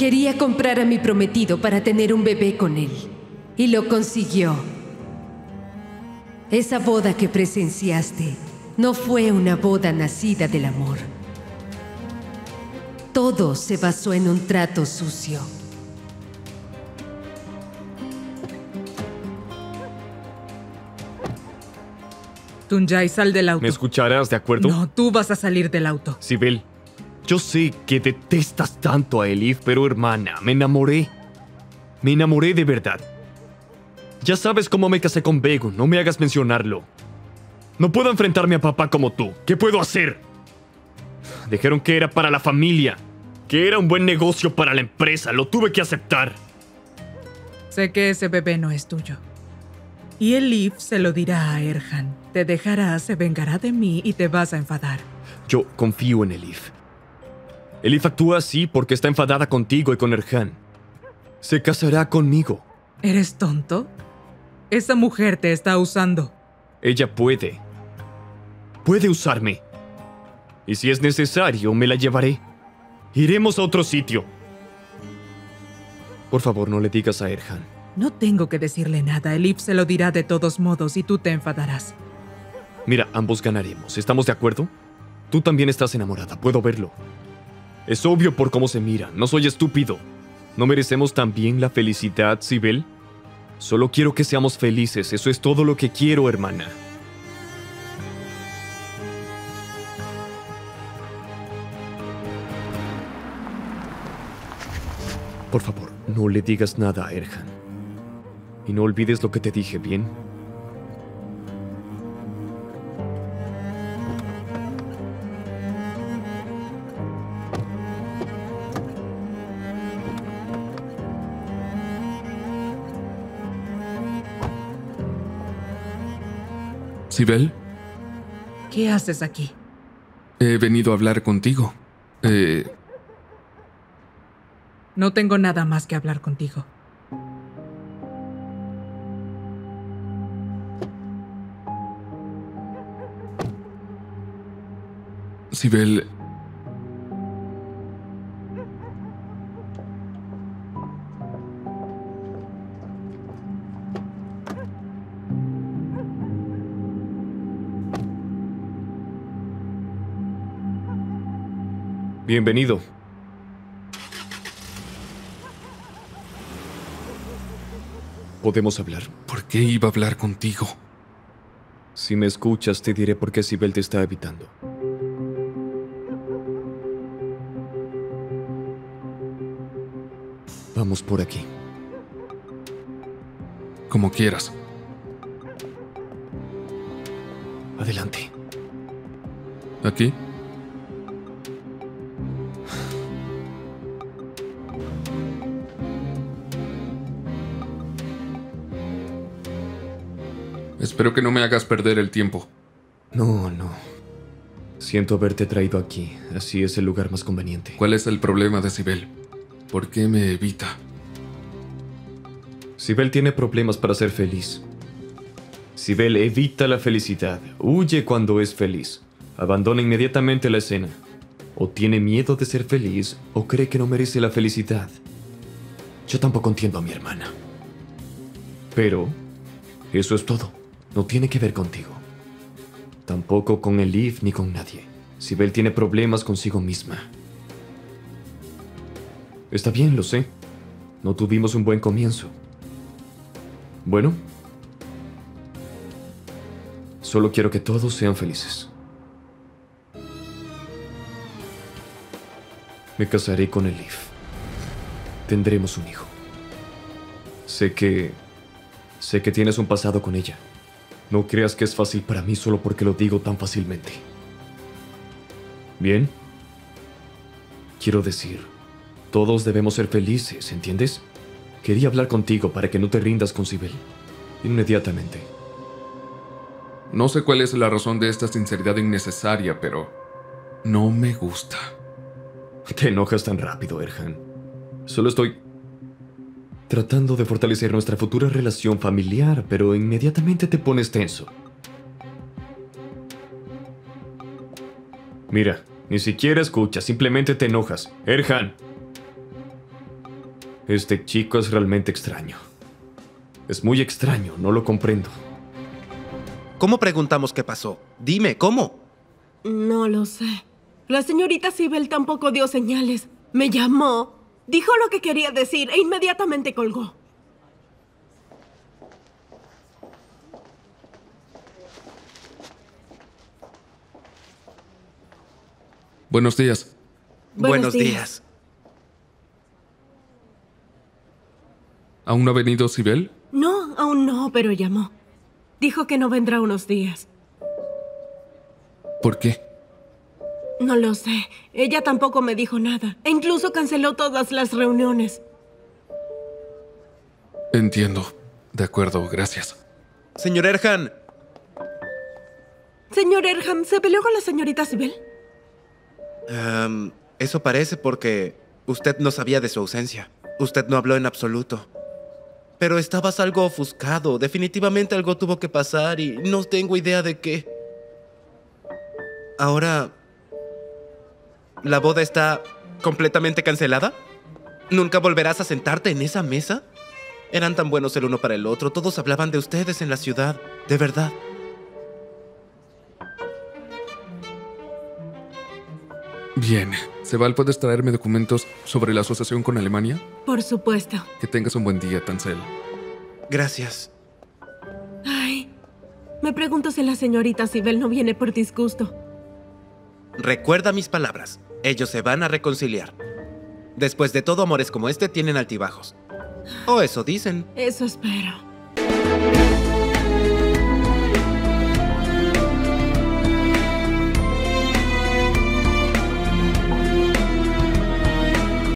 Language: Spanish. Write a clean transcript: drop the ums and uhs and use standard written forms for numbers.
Quería comprar a mi prometido para tener un bebé con él. Y lo consiguió. Esa boda que presenciaste no fue una boda nacida del amor. Todo se basó en un trato sucio. Tuncay, sal del auto. ¿Me escucharás, de acuerdo? No, tú vas a salir del auto. Sibel, yo sé que detestas tanto a Elif, pero hermana, me enamoré. Me enamoré de verdad. Ya sabes cómo me casé con Begun, no me hagas mencionarlo. No puedo enfrentarme a papá como tú. ¿Qué puedo hacer? Dijeron que era para la familia, que era un buen negocio para la empresa. Lo tuve que aceptar. Sé que ese bebé no es tuyo. Y Elif se lo dirá a Erhan. Te dejará, se vengará de mí y te vas a enfadar. Yo confío en Elif. Elif actúa así porque está enfadada contigo y con Erhan. Se casará conmigo. ¿Eres tonto? Esa mujer te está usando. Ella puede. Puede usarme. Y si es necesario, me la llevaré. Iremos a otro sitio. Por favor, no le digas a Erhan. No tengo que decirle nada. Elif se lo dirá de todos modos y tú te enfadarás. Mira, ambos ganaremos. ¿Estamos de acuerdo? Tú también estás enamorada, puedo verlo. Es obvio por cómo se mira. No soy estúpido. ¿No merecemos también la felicidad, Sibel? Solo quiero que seamos felices. Eso es todo lo que quiero, hermana. Por favor, no le digas nada a Erhan. Y no olvides lo que te dije, ¿bien? ¿Sibel? ¿Qué haces aquí? He venido a hablar contigo. No tengo nada más que hablar contigo. Sibel... Bienvenido. Podemos hablar. ¿Por qué iba a hablar contigo? Si me escuchas, te diré por qué Sibel te está evitando. Vamos por aquí. Como quieras. Adelante. ¿Aquí? Espero que no me hagas perder el tiempo. No. Siento haberte traído aquí. Así es el lugar más conveniente. ¿Cuál es el problema de Sibel? ¿Por qué me evita? Sibel tiene problemas para ser feliz. Sibel evita la felicidad. Huye cuando es feliz. Abandona inmediatamente la escena. O tiene miedo de ser feliz, o cree que no merece la felicidad. Yo tampoco entiendo a mi hermana. Pero eso es todo. No tiene que ver contigo. Tampoco con Elif ni con nadie. Sibel tiene problemas consigo misma. Está bien, lo sé. No tuvimos un buen comienzo. Bueno, solo quiero que todos sean felices. Me casaré con Elif. Tendremos un hijo. Sé que tienes un pasado con ella. No creas que es fácil para mí solo porque lo digo tan fácilmente. ¿Bien? Quiero decir, todos debemos ser felices, ¿entiendes? Quería hablar contigo para que no te rindas con Sibel. Inmediatamente. No sé cuál es la razón de esta sinceridad innecesaria, pero no me gusta. Te enojas tan rápido, Erhan. Solo estoy tratando de fortalecer nuestra futura relación familiar, pero inmediatamente te pones tenso. Mira, ni siquiera escuchas, simplemente te enojas. Erhan. Este chico es realmente extraño. Es muy extraño, no lo comprendo. ¿Cómo preguntamos qué pasó? Dime, ¿cómo? No lo sé. La señorita Sibel tampoco dio señales. Me llamó, dijo lo que quería decir e inmediatamente colgó. Buenos días. Buenos días. ¿Aún no ha venido Sibel? No, aún no, pero llamó. Dijo que no vendrá unos días. ¿Por qué? No lo sé. Ella tampoco me dijo nada. E incluso canceló todas las reuniones. Entiendo. De acuerdo, gracias. Señor Erhan, Señor Erham, ¿se peleó con la señorita Sibel? eso parece porque usted no sabía de su ausencia. Usted no habló en absoluto. Pero estabas algo ofuscado. Definitivamente algo tuvo que pasar y no tengo idea de qué. Ahora, ¿la boda está completamente cancelada? ¿Nunca volverás a sentarte en esa mesa? Eran tan buenos el uno para el otro. Todos hablaban de ustedes en la ciudad. De verdad. Bien. Sebal, ¿puedes traerme documentos sobre la asociación con Alemania? Por supuesto. Que tengas un buen día, Tansel. Gracias. Ay, me pregunto si la señorita Sibel no viene por disgusto. Recuerda mis palabras. Ellos se van a reconciliar. Después de todo, amores como este tienen altibajos. O eso dicen. Eso espero.